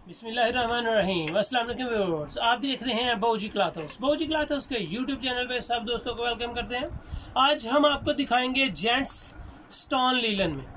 बिस्मिल्लाहिर्रहमानिर्रहीम। अस्सलाम वालेकुम व्यूअर्स, आप देख रहे हैं Bauji cloth house. Bauji cloth house के यूट्यूब चैनल पे सब दोस्तों को वेलकम करते हैं। आज हम आपको दिखाएंगे जेंट्स स्टोन लीलन में।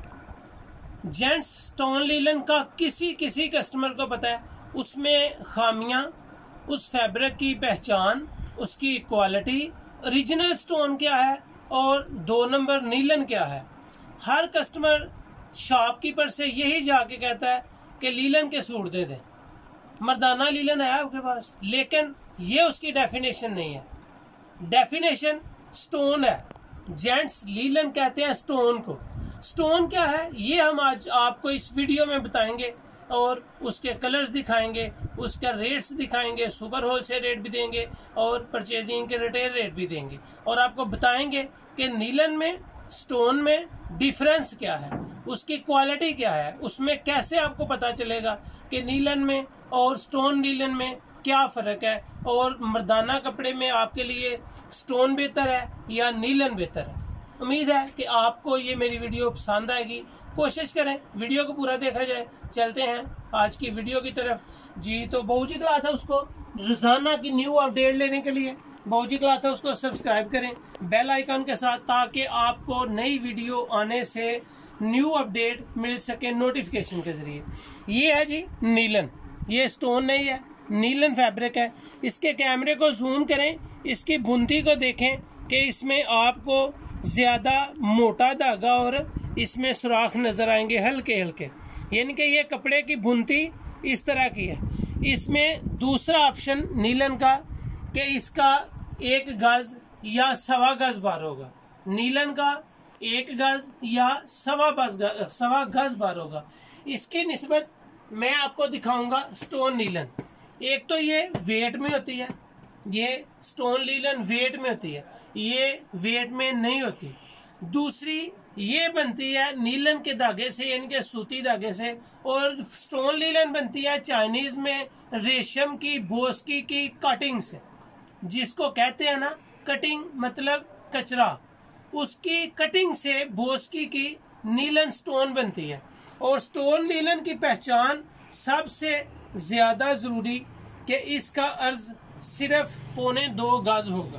जेंट्स स्टोन लीलन का किसी कस्टमर को पता है, उसमें खामियां, उस फैब्रिक की पहचान, उसकी क्वालिटी, ओरिजिनल स्टोन क्या है और 2 नंबर नीलन क्या है। हर कस्टमर शॉपकीपर से यही जाके कहता है कि लीलन के सूट दे दें, मर्दाना लीलन है आपके पास, लेकिन ये उसकी डेफिनेशन नहीं है। डेफिनेशन स्टोन है। जेंट्स लीलन कहते हैं स्टोन को। स्टोन क्या है ये हम आज आपको इस वीडियो में बताएंगे और उसके कलर्स दिखाएंगे, उसका रेट्स दिखाएंगे, सुपर होलसेल रेट भी देंगे और परचेजिंग के रिटेल रेट भी देंगे और आपको बताएंगे कि नीलन में स्टोन में डिफरेंस क्या है, उसकी क्वालिटी क्या है, उसमें कैसे आपको पता चलेगा कि नीलन में और स्टोन नीलन में क्या फ़र्क है और मर्दाना कपड़े में आपके लिए स्टोन बेहतर है या नीलन बेहतर है। उम्मीद है कि आपको ये मेरी वीडियो पसंद आएगी। कोशिश करें वीडियो को पूरा देखा जाए। चलते हैं आज की वीडियो की तरफ। जी तो बाऊजी क्लॉथ हाउस को रोजाना की न्यू अपडेट लेने के लिए बाऊजी क्लॉथ हाउस को सब्सक्राइब करें बेल आइकन के साथ, ताकि आपको नई वीडियो आने से न्यू अपडेट मिल सके नोटिफिकेशन के जरिए। ये है जी नीलन, ये स्टोन नहीं है, नीलन फैब्रिक है। इसके कैमरे को जूम करें, इसकी बुनती को देखें कि इसमें आपको ज़्यादा मोटा धागा और इसमें सुराख नज़र आएंगे हल्के हल्के, यानी कि ये कपड़े की बुनती इस तरह की है। इसमें दूसरा ऑप्शन नीलन का कि इसका 1 गज या 1.25 गज बार होगा। नीलन का 1 गज या 1.25 गज बार होगा। इसकी निस्बत मैं आपको दिखाऊंगा स्टोन नीलन। एक तो ये वेट में होती है, ये स्टोन लीलन वेट में होती है, ये वेट में नहीं होती। दूसरी ये बनती है नीलन के धागे से, यानी कि सूती धागे से, और स्टोन लीलन बनती है चाइनीज में रेशम की बोस्की की कटिंग से, जिसको कहते हैं ना कटिंग मतलब कचरा, उसकी कटिंग से बोस्की की नीलन स्टोन बनती है। और स्टोन नीलन की पहचान सबसे ज्यादा जरूरी कि इसका अर्ज सिर्फ 1.25 गज होगा।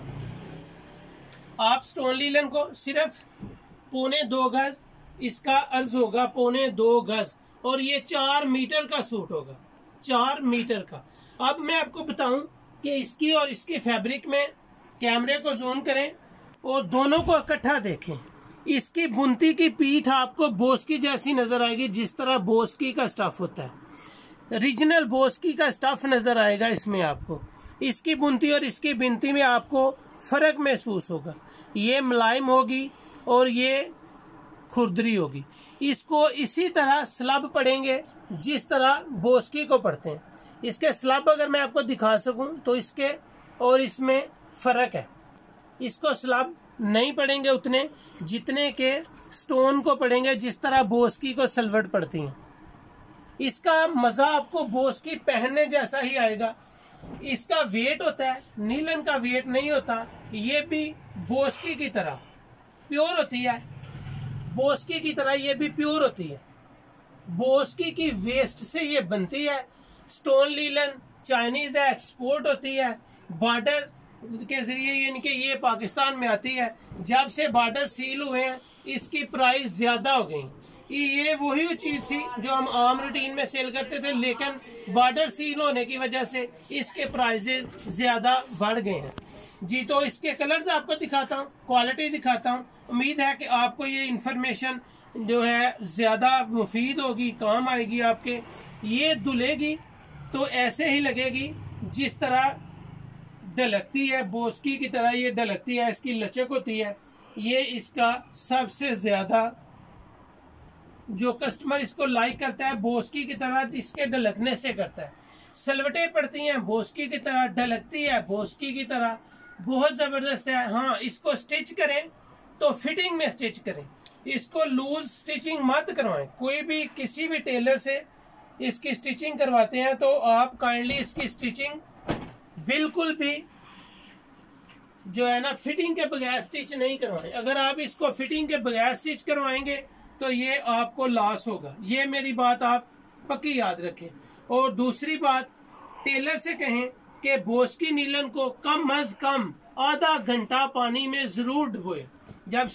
आप स्टोन लीलन को सिर्फ 1.25 गज इसका अर्ज होगा, 1.25 गज, और ये 4 मीटर का सूट होगा, 4 मीटर का। अब मैं आपको बताऊं कि इसकी और इसकी फैब्रिक में कैमरे को जूम करें और दोनों को इकट्ठा देखें। इसकी बुनती की पीठ आपको बोस्की जैसी नजर आएगी, जिस तरह बोस्की का स्टफ होता है, ओरिजिनल बोस्की का स्टफ नजर आएगा इसमें आपको। इसकी बुनती और इसकी बिनती में आपको फर्क महसूस होगा। ये मुलायम होगी और ये खुरदरी होगी। इसको इसी तरह स्लब पढ़ेंगे जिस तरह बोस्की को पढ़ते हैं। इसके स्लब अगर मैं आपको दिखा सकूं तो इसके और इसमें फर्क है। इसको स्लब नहीं पढ़ेंगे उतने जितने के स्टोन को पढ़ेंगे, जिस तरह बोस्की को सलवट पढ़ती हैं। इसका मजा आपको बोस्की पहनने जैसा ही आएगा। इसका वेट होता है, नीलन का वेट नहीं होता। ये भी बोस्की की तरह प्योर होती है, बोस्की की तरह ये भी प्योर होती है। बोस्की की वेस्ट से ये बनती है। स्टोन लीलन चाइनीज है, एक्सपोर्ट होती है बॉर्डर के जरिए, यानी कि ये पाकिस्तान में आती है। जब से बॉर्डर सील हुए हैं इसकी प्राइस ज्यादा हो गई। ये वही चीज थी जो हम आम रूटीन में सेल करते थे, लेकिन बॉर्डर सील होने की वजह से इसके प्राइसेस ज्यादा बढ़ गए हैं। जी तो इसके कलर्स आपको दिखाता हूँ, क्वालिटी दिखाता हूँ। उम्मीद है कि आपको ये इंफॉर्मेशन जो है ज्यादा मुफीद होगी, काम आएगी आपके। ये धुलेगी तो ऐसे ही लगेगी जिस तरह ढलकती है, बोस्की की तरह ये ढलकती है, इसकी लचक होती है। ये इसका सबसे ज्यादा जो कस्टमर इसको लाइक करता है बोस्की की तरह इसके ढलकने से करता है। सलवटें पड़ती हैं बोस्की की तरह, ढलकती है बोस्की की तरह, बहुत जबरदस्त है। हाँ, इसको स्टिच करें तो फिटिंग में स्टिच करें, इसको लूज स्टिचिंग मत करवाएं। कोई भी किसी भी टेलर से इसकी स्टिचिंग करवाते हैं तो आप काइंडली इसकी स्टिचिंग बिल्कुल भी जो है ना फिटिंग के बगैर स्टिच नहीं करवाएं। अगर आप इसको फिटिंग के बगैर स्टिच करवाएंगे तो ये आपको लॉस होगा। ये मेरी बात आप पक्की याद रखें। और दूसरी बात, टेलर से कहें कि बोस की नीलन को कम अज कम आधा घंटा पानी में जरूर डुबोए। जब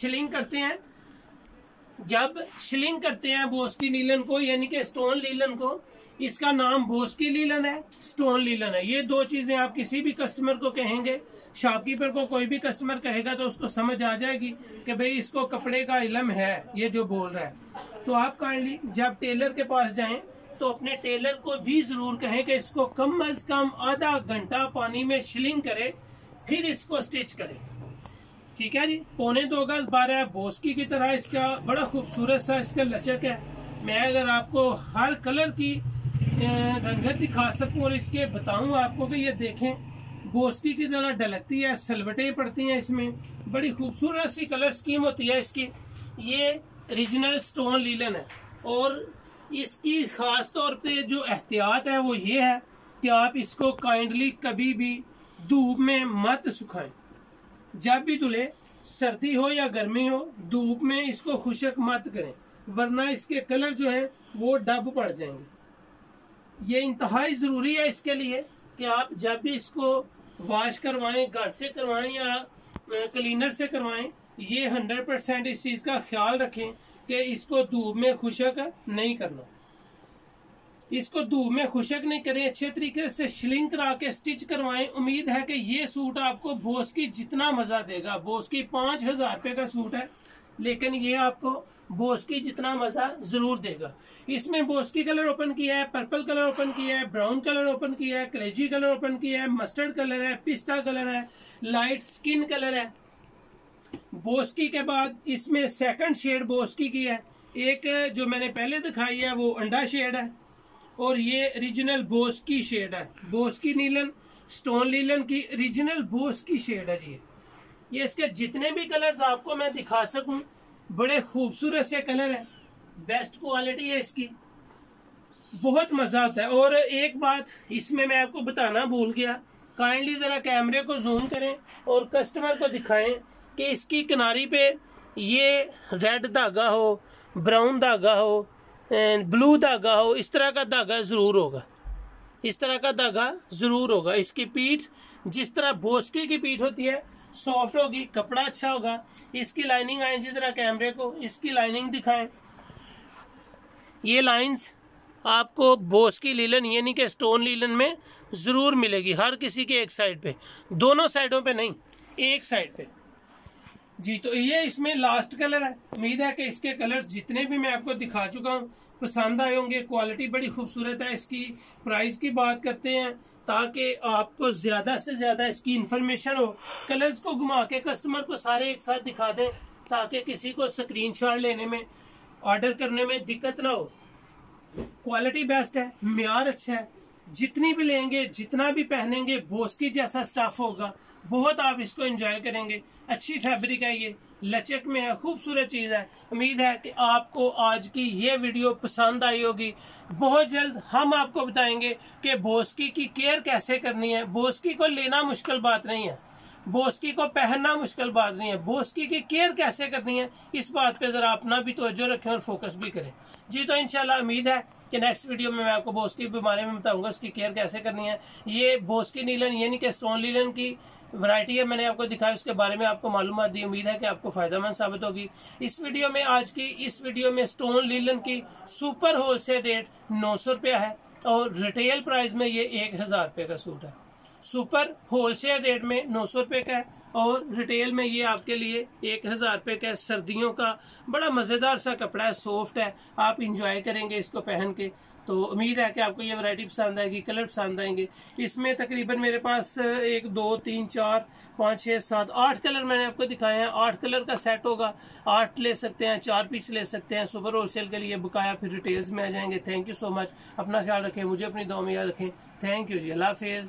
शिलिंग करते हैं बोस की नीलन को, यानी कि स्टोन लीलन को, इसका नाम बोस की लीलन है, स्टोन लीलन है। ये दो चीजें आप किसी भी कस्टमर को कहेंगे, शॉपकीपर को कोई भी कस्टमर कहेगा तो उसको समझ आ जाएगी कि भाई इसको कपड़े का इल्म है, ये जो बोल रहा है। तो आप काइंडली जब टेलर के पास जाएं तो अपने टेलर को भी जरूर कहें कि इसको कम अज कम आधा घंटा पानी में शिलिंग करे, फिर इसको स्टिच करें। ठीक है जी। 1.25 गज 12 बोस्की की तरह इसका बड़ा खूबसूरत सा इसका लचक है। मैं अगर आपको हर कलर की रंगत दिखा सकूं और इसके बताऊं आपको कि ये देखें, बोस्की की तरह ढलकती है, सलवटें पड़ती हैं इसमें, बड़ी खूबसूरत सी कलर स्कीम होती है इसकी। ये ओरिजिनल स्टोन लीलन है और इसकी खास तौर पे जो एहतियात है वो ये है कि आप इसको काइंडली कभी भी धूप में मत सुखाएं। जब भी धुले, सर्दी हो या गर्मी हो, धूप में इसको खुशक मत करें, वरना इसके कलर जो है वो डब पड़ जाएंगे। ये इंतहाई जरूरी है इसके लिए कि आप जब भी इसको वॉश करवाएं, घर से करवाएं या क्लीनर से करवाएं, ये 100% इस चीज का ख्याल रखें कि इसको धूप में खुशक नहीं करना। इसको धूप में खुशक नहीं करें, अच्छे तरीके से शिलिंग करा के स्टिच करवाएं। उम्मीद है कि ये सूट आपको बोस की जितना मजा देगा, बोस की 5000 रुपए का सूट है, लेकिन ये आपको बोस की जितना मजा जरूर देगा। इसमें बोस की कलर ओपन किया है, पर्पल कलर ओपन किया है, ब्राउन कलर ओपन किया है, कलेजी कलर ओपन किया है, मस्टर्ड कलर है, पिस्ता कलर है, लाइट स्किन कलर है। बोस्की के बाद इसमें सेकंड शेड बोस्की की है। एक जो मैंने पहले दिखाई है वो अंडा शेड है और ये ओरिजिनल बोस्की शेड है। बोस्की नीलन स्टोन लीलन की ओरिजिनल बोस्की शेड है जी। ये इसके जितने भी कलर्स आपको मैं दिखा सकूं, बड़े खूबसूरत से कलर है, बेस्ट क्वालिटी है इसकी, बहुत मजा आता है। और एक बात इसमें मैं आपको बताना भूल गया, काइंडली जरा कैमरे को जूम करें और कस्टमर को दिखाएं कि इसकी किनारी पे ये रेड धागा हो, ब्राउन धागा हो, ब्लू धागा हो, इस तरह का धागा जरूर होगा, इस तरह का धागा जरूर होगा। इसकी पीठ जिस तरह बोस्की की पीठ होती है, सॉफ्ट होगी, कपड़ा अच्छा होगा। इसकी लाइनिंग आए जिस तरह कैमरे को इसकी लाइनिंग दिखाएं। ये लाइंस आपको बोस्की लीलन यानी कि स्टोन लीलन में जरूर मिलेगी, हर किसी के एक साइड पे, दोनों साइडों पे नहीं, एक साइड पे जी। तो ये इसमें लास्ट कलर है। उम्मीद है कि इसके कलर्स जितने भी मैं आपको दिखा चुका हूँ पसंद आए होंगे। क्वालिटी बड़ी खूबसूरत है। इसकी प्राइस की बात करते हैं ताकि आपको ज्यादा से ज्यादा इसकी इंफॉर्मेशन हो। कलर्स को घुमा के कस्टमर को सारे एक साथ दिखा दें ताकि किसी को स्क्रीनशॉट लेने में, ऑर्डर करने में दिक्कत ना हो। क्वालिटी बेस्ट है, म्यार अच्छा है, जितनी भी लेंगे, जितना भी पहनेंगे, बोस्की जैसा स्टफ होगा, बहुत आप इसको एंजॉय करेंगे। अच्छी फैब्रिक है, ये लचक में है, खूबसूरत चीज है। उम्मीद है कि आपको आज की ये वीडियो पसंद आई होगी। बहुत जल्द हम आपको बताएंगे कि बोस्की की केयर कैसे करनी है। बोस्की को लेना मुश्किल बात नहीं है, बोस्की को पहनना मुश्किल बात नहीं है, बोस्की की केयर कैसे करनी है इस बात पे जरा अपना भी तवज्जो रखें और फोकस भी करें जी। तो इंशाल्लाह उम्मीद है कि नेक्स्ट वीडियो में मैं आपको बोस्की के बारे में बताऊंगा, उसकी केयर कैसे करनी है। ये बोस्की नीलन यानी कि स्टोन लीलन की वैरायटी है, मैंने आपको दिखाया, उसके बारे में आपको मालूमात दी। उम्मीद है कि आपको फायदेमंद साबित होगी। इस वीडियो में, आज की इस वीडियो में स्टोन लीलन की सुपर होलसेल रेट 900 रुपया है और रिटेल प्राइस में ये 1000 रुपये का सूट है। सुपर होलसेल रेट में 900 रुपये का है और रिटेल में ये आपके लिए 1000 रुपये का है। सर्दियों का बड़ा मज़ेदार सा कपड़ा है, सॉफ्ट है, आप इंजॉय करेंगे इसको पहन के। तो उम्मीद है कि आपको ये वैरायटी पसंद आएगी, कलर पसंद आएंगे। इसमें तकरीबन मेरे पास 1 2 3 4 5 6 7 8 कलर मैंने आपको दिखाए हैं। 8 कलर का सेट होगा, 8 ले सकते हैं, 4 पीस ले सकते हैं। सुपर होलसेल के लिए बकाया फिर रिटेल्स में आ जाएंगे। थैंक यू सो मच, अपना ख्याल रखें, मुझे अपनी दुआ में याद रखें। थैंक यू जी, अल्लाह हाफिज़।